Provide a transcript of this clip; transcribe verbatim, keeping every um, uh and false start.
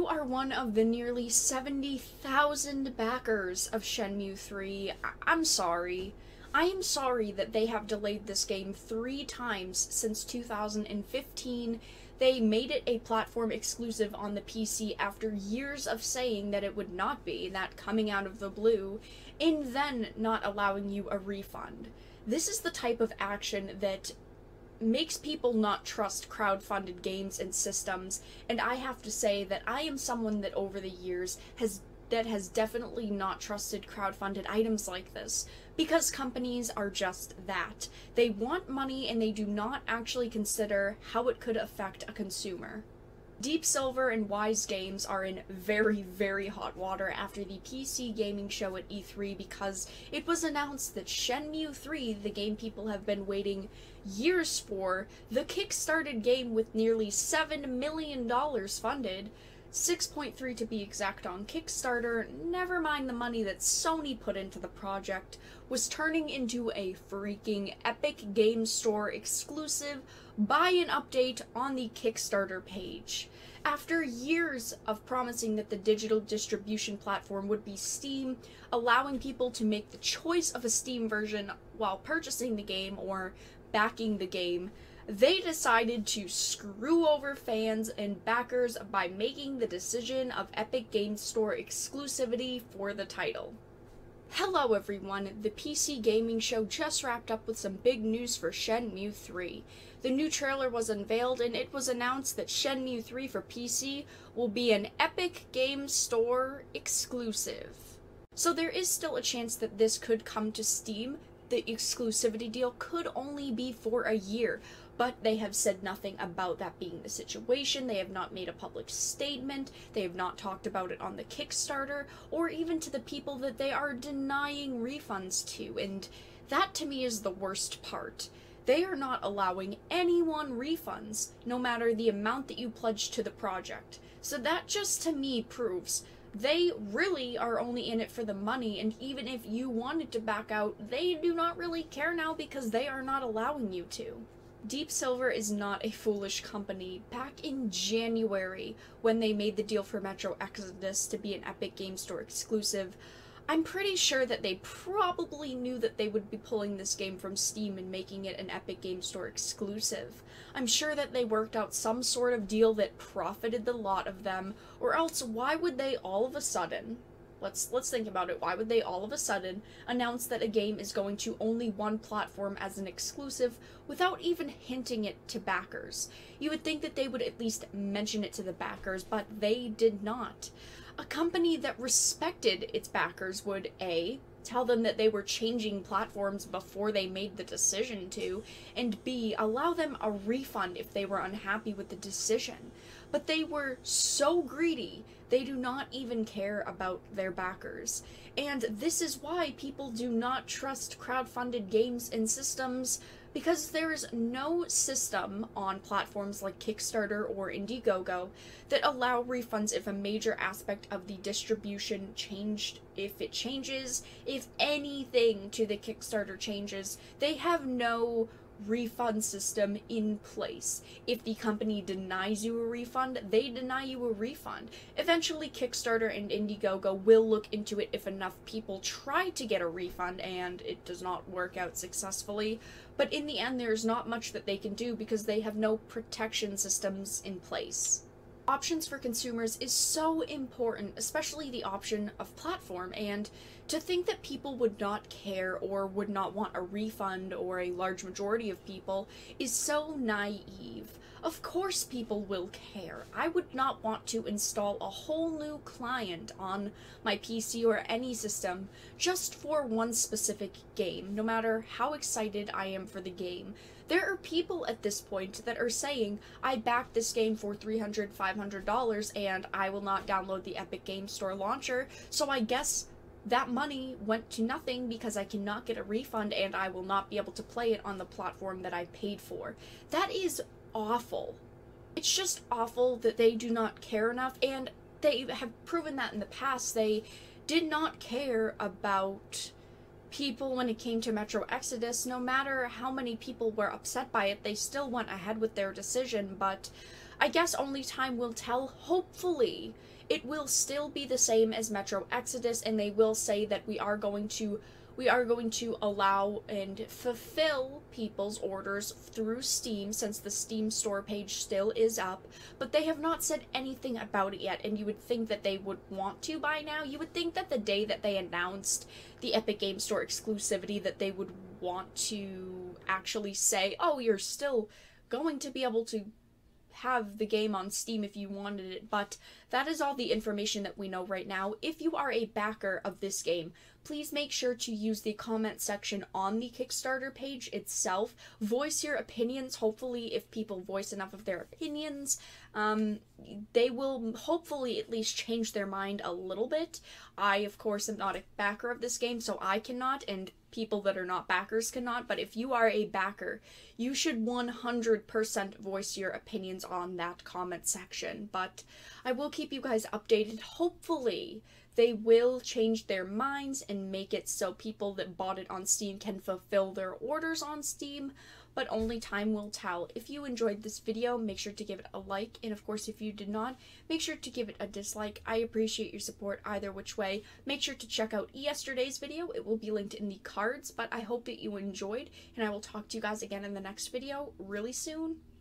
are one of the nearly seventy thousand backers of Shenmue three, I- I'm sorry. I am sorry that they have delayed this game three times since two thousand fifteen. They made it a platform exclusive on the P C after years of saying that it would not be, that coming out of the blue, and then not allowing you a refund. This is the type of action that makes people not trust crowdfunded games and systems, and I have to say that I am someone that over the years has that has definitely not trusted crowdfunded items like this, because companies are just that. They want money and they do not actually consider how it could affect a consumer. Deep Silver and Wise Games are in very, very hot water after the P C gaming show at E three because it was announced that Shenmue three, the game people have been waiting years for, the kickstarted game with nearly seven million dollars funded, six point three to be exact on Kickstarter, never mind the money that Sony put into the project, was turning into a freaking Epic Games Store exclusive buy an update on the Kickstarter page. After years of promising that the digital distribution platform would be Steam, allowing people to make the choice of a Steam version while purchasing the game or backing the game, they decided to screw over fans and backers by making the decision of Epic Games Store exclusivity for the title. Hello everyone, the P C Gaming Show just wrapped up with some big news for Shenmue three. The new trailer was unveiled and it was announced that Shenmue three for P C will be an Epic Games Store exclusive. So there is still a chance that this could come to Steam. The exclusivity deal could only be for a year, but they have said nothing about that being the situation. They have not made a public statement, they have not talked about it on the Kickstarter, or even to the people that they are denying refunds to, and that to me is the worst part. They are not allowing anyone refunds, no matter the amount that you pledge to the project. So that just to me proves they really are only in it for the money, and even if you wanted to back out, they do not really care now because they are not allowing you to. Deep Silver is not a foolish company. Back in January, when they made the deal for Metro Exodus to be an Epic Games Store exclusive, I'm pretty sure that they probably knew that they would be pulling this game from Steam and making it an Epic Games Store exclusive. I'm sure that they worked out some sort of deal that profited the lot of them, or else why would they all of a sudden, let's let's think about it, why would they all of a sudden announce that a game is going to only one platform as an exclusive without even hinting it to backers? You would think that they would at least mention it to the backers, but they did not. A company that respected its backers would A, tell them that they were changing platforms before they made the decision to, and B, allow them a refund if they were unhappy with the decision. But they were so greedy, they do not even care about their backers. And this is why people do not trust crowdfunded games and systems, because there is no system on platforms like Kickstarter or Indiegogo that allow refunds if a major aspect of the distribution changed, if it changes, if anything to the Kickstarter changes. They have no refund system in place. If the company denies you a refund, they deny you a refund. Eventually, Kickstarter and Indiegogo will look into it if enough people try to get a refund and it does not work out successfully. But in the end, there's not much that they can do because they have no protection systems in place. Options for consumers is so important, especially the option of platform, and to think that people would not care or would not want a refund, or a large majority of people, is so naive. Of course people will care. I would not want to install a whole new client on my P C or any system just for one specific game, no matter how excited I am for the game. There are people at this point that are saying, I backed this game for three hundred dollars, five hundred dollars, and I will not download the Epic Games Store launcher, so I guess that money went to nothing because I cannot get a refund and I will not be able to play it on the platform that I paid for. That is awful. It's just awful that they do not care enough, and they have proven that in the past. They did not care about people when it came to Metro Exodus. No matter how many people were upset by it, they still went ahead with their decision. But I guess only time will tell. Hopefully, it will still be the same as Metro Exodus, and they will say that we are going to we are going to allow and fulfill people's orders through Steam, since the Steam store page still is up, but they have not said anything about it yet, and you would think that they would want to by now. You would think that the day that they announced the Epic Games Store exclusivity that they would want to actually say, oh, you're still going to be able to have the game on Steam if you wanted it, but that is all the information that we know right now. If you are a backer of this game, please make sure to use the comment section on the Kickstarter page itself. Voice your opinions. Hopefully, if people voice enough of their opinions, um, they will hopefully at least change their mind a little bit. I, of course, am not a backer of this game, so I cannot, and people that are not backers cannot, but if you are a backer, you should one hundred percent voice your opinions on that comment section. But I will keep you guys updated. Hopefully, they will change their minds and make it so people that bought it on Steam can fulfill their orders on Steam, but only time will tell. If you enjoyed this video, make sure to give it a like, and of course if you did not, make sure to give it a dislike. I appreciate your support either which way. Make sure to check out yesterday's video. It will be linked in the cards, but I hope that you enjoyed, and I will talk to you guys again in the next video really soon.